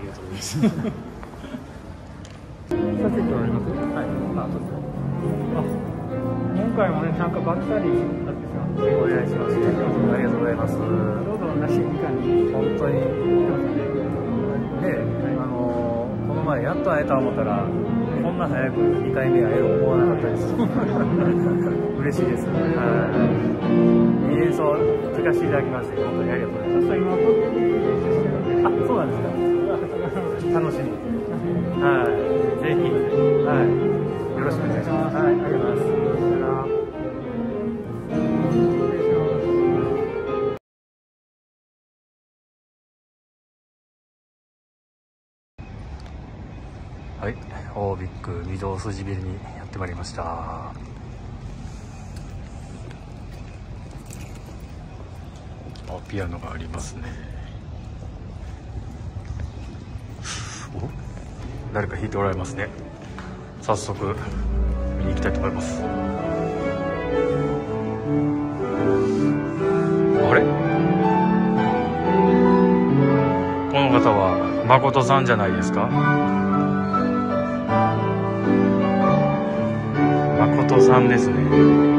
りがとうございます。 させております。はい。今回もね、なんかばったりだってさ。 お願いします。ありがとうございます。 どうぞらしい時間に。 本当に。ね、この前やっと会えた思ったら、こんな早く2回目会える思わなかったです。嬉しいです。いい演奏聞かせていただきまして、本当にありがとうございます。あ、そうなんですか。楽しみ。はい、ぜひ、はい、よろしくお願いします。はい、ありがとうございます。はい、オービック御堂筋ビルにやってまいりました。あ、ピアノがありますね。お、誰か弾いておられますね。早速見に行きたいと思います。あれ、この方は誠さんじゃないですか。誠さんですね。